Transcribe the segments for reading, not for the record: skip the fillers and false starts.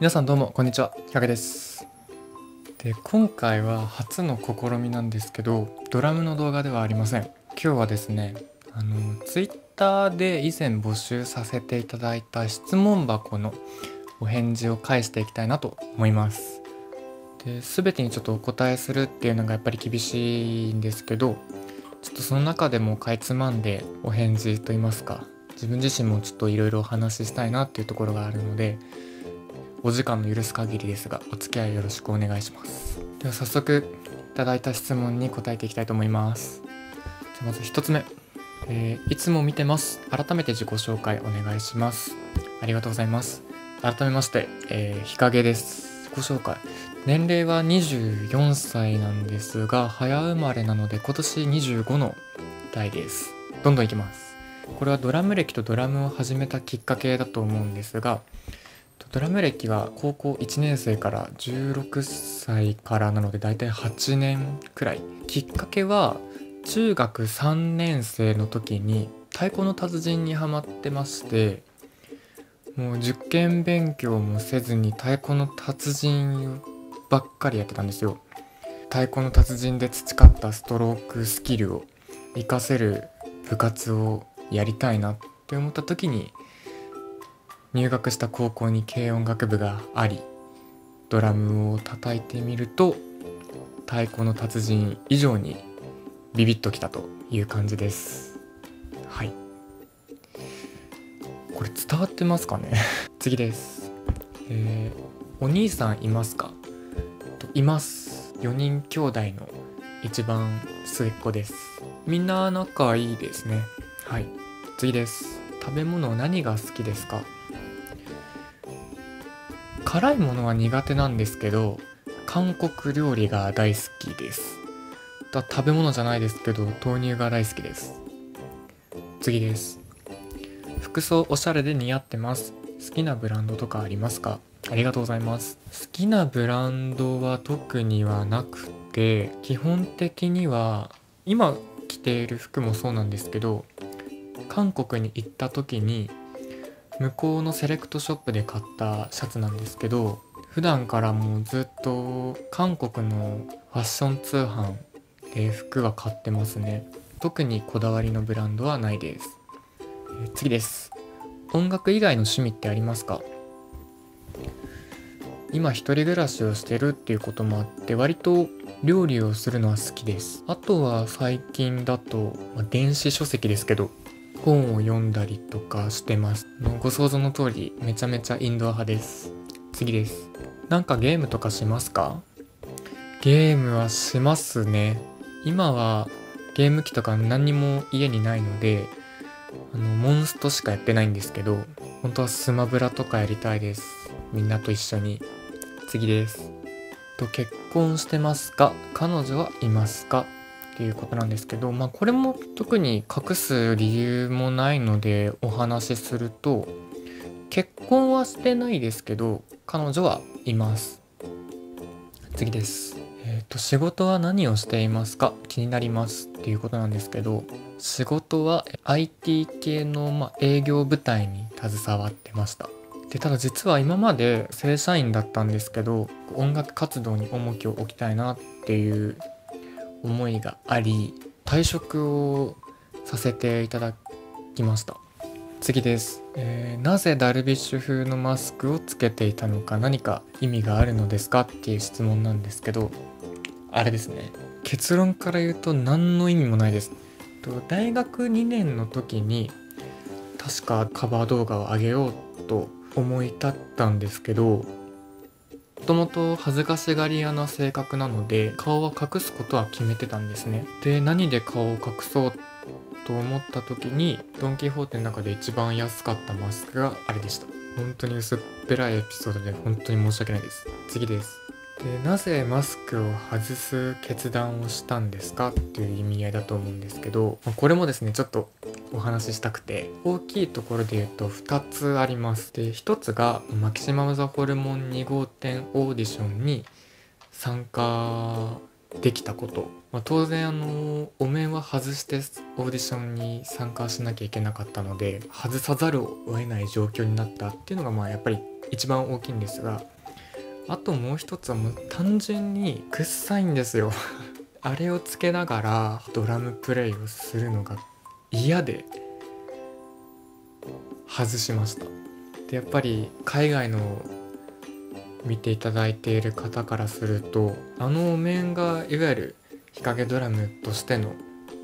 皆さんどうもこんにちは、ひかげです。で、今回は初の試みなんですけど、ドラムの動画ではありません。今日はですね、Twitter で以前募集させていただいた質問箱のお返事を返していきたいなと思います。で、全てにちょっとお答えするっていうのがやっぱり厳しいんですけど、ちょっとその中でもかいつまんでお返事といいますか、自分自身もちょっといろいろお話ししたいなっていうところがあるので、お時間の許す限りですがお付き合いよろしくお願いします。では早速いただいた質問に答えていきたいと思います。じゃまず1つ目、いつも見てます。改めて自己紹介お願いします。ありがとうございます。改めまして、日陰です。自己紹介、年齢は24歳なんですが早生まれなので今年25の代です。どんどんいきます。これはドラム歴とドラムを始めたきっかけだと思うんですが、ドラム歴は高校1年生から16歳からなのでだいたい8年くらい。きっかけは中学3年生の時に太鼓の達人にハマってまして、もう受験勉強もせずに太鼓の達人ばっかりやってたんですよ。太鼓の達人で培ったストロークスキルを活かせる部活をやりたいなって思った時に、入学した高校に軽音楽部があり、ドラムを叩いてみると太鼓の達人以上にビビッときたという感じです。はい、これ伝わってますかね次です。お兄さんいますか？います。4人兄弟の一番末っ子です。みんな仲いいですね。はい、次です。食べ物何が好きですか？辛いものは苦手なんですけど、韓国料理が大好きです。食べ物じゃないですけど豆乳が大好きです。次です。服装おしゃれで似合ってます。好きなブランドとかありますか？ありがとうございます。好きなブランドは特にはなくて、基本的には今着ている服もそうなんですけど、韓国に行った時に向こうのセレクトショップで買ったシャツなんですけど、普段からもうずっと韓国のファッション通販で服は買ってますね。特にこだわりのブランドはないです。次です。音楽以外の趣味ってありますか？今一人暮らしをしてるっていうこともあって割と料理をするのは好きです。あとは最近だと、電子書籍ですけど本を読んだりとかしてます。ご想像の通りめちゃめちゃインドア派です。次です。なんかゲームとかしますか？ゲームはしますね。今はゲーム機とか何にも家にないので、モンストしかやってないんですけど、本当はスマブラとかやりたいです。みんなと一緒に。次です。結婚してますか？彼女はいますか？っていうことなんですけど、これも特に隠す理由もないのでお話しすると、結婚はしてないですけど彼女はいます。次です。仕事は何をしていますか？気になりますっていうことなんですけど、仕事は IT 系の、営業部隊に携わってました。で、ただ実は今まで正社員だったんですけど、音楽活動に重きを置きたいなっていう思いがあり、退職をさせていただきました。次です。なぜダルビッシュ風のマスクをつけていたのか、何か意味があるのですかっていう質問なんですけど、あれですね、結論から言うと何の意味もないです。大学2年の時に確かカバー動画を上げようと思い立ったんですけど、もともと恥ずかしがり屋な性格なので顔は隠すことは決めてたんですね。で、何で顔を隠そうと思った時にドン・キホーテの中で一番安かったマスクがあれでした。本当に薄っぺらいエピソードで本当に申し訳ないです。次です。で、なぜマスクを外す決断をしたんですかっていう意味合いだと思うんですけど、これもですねちょっとお話ししたくて、大きいところで言うと2つあります。で、1つがマキシマムザホルモン2号店オーディションに参加できたこと、当然お面は外してオーディションに参加しなきゃいけなかったので外さざるを得ない状況になったっていうのがやっぱり一番大きいんですが、あともう一つはもう単純に臭いんですよあれをつけながらドラムプレイをするのが嫌で外しました。でやっぱり海外の見ていただいている方からすると、あのお面がいわゆる日陰ドラムとしての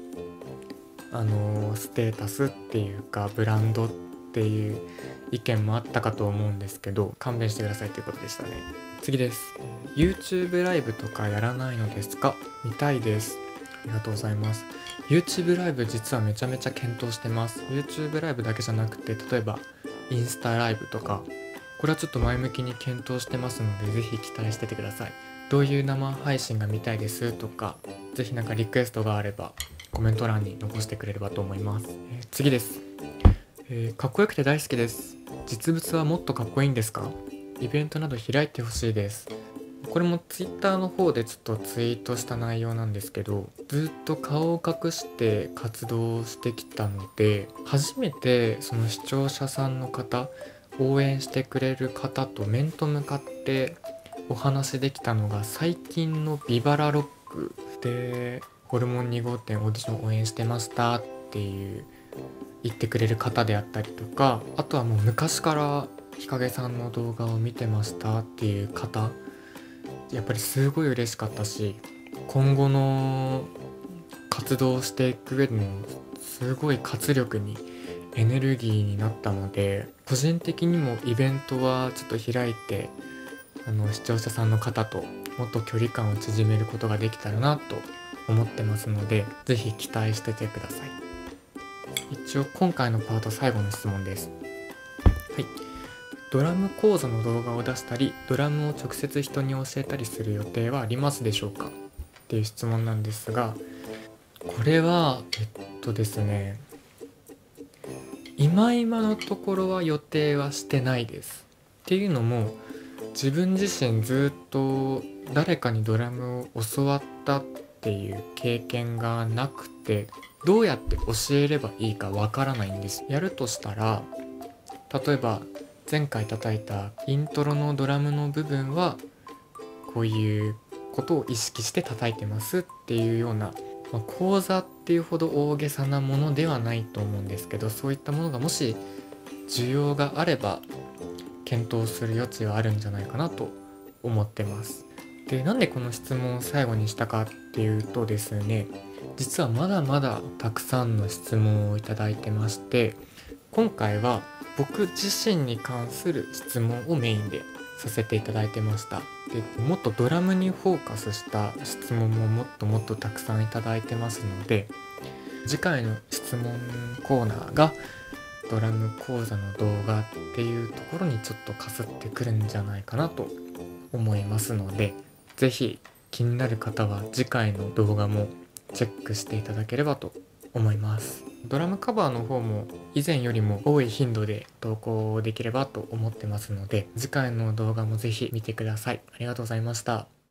ステータスっていうかブランドっていう意見もあったかと思うんですけど、勘弁してくださいということでしたね。次です。 YouTube ライブとかやらないのですか？見たいです。ありがとうございます。 YouTube ライブ実はめちゃめちゃ検討してます。 YouTube ライブだけじゃなくて、例えばインスタライブとか、これはちょっと前向きに検討してますので、ぜひ期待しててください。どういう生配信が見たいですとか、ぜひなんかリクエストがあればコメント欄に残してくれればと思います。次です。かっこよくて大好きです。実物はもっとかっこいいんですか？イベントなど開いてほしいです。これも Twitter の方でちょっとツイートした内容なんですけど、ずっと顔を隠して活動してきたので、初めてその視聴者さんの方、応援してくれる方と面と向かってお話できたのが最近のビバラロックで、ホルモン2号店オーディション応援してましたっていう言ってくれる方であったりとか、あとはもう昔から日陰さんの動画を見てましたっていう方、やっぱりすごい嬉しかったし、今後の活動をしていく上でのすごい活力にエネルギーになったので、個人的にもイベントはちょっと開いて、視聴者さんの方ともっと距離感を縮めることができたらなと思ってますので、ぜひ期待しててください。一応今回のパート最後の質問です。はい。ドラム講座の動画を出したり、ドラムを直接人に教えたりする予定はありますでしょうか？っていう質問なんですが、これはですね、今のところは予定はしてないです。っていうのも、自分自身ずっと誰かにドラムを教わったっていう経験がなくて、どうやって教えればいいかわからないんです。やるとしたら、例えば前回叩いたイントロのドラムの部分はこういうことを意識して叩いてますっていうような、講座っていうほど大げさなものではないと思うんですけど、そういったものがもし需要があれば検討する余地はあるんじゃないかなと思ってます。で、なんでこの質問を最後にしたかっていうとですね、実はまだまだたくさんの質問をいただいてまして、今回は僕自身に関する質問をメインでさせていただいてました。で、もっとドラムにフォーカスした質問ももっとたくさんいただいてますので、次回の質問コーナーがドラム講座の動画っていうところにちょっとかすってくるんじゃないかなと思いますので、ぜひ気になる方は次回の動画もチェックしていただければと思います。ドラムカバーの方も以前よりも多い頻度で投稿できればと思ってますので、次回の動画もぜひ見てください。ありがとうございました。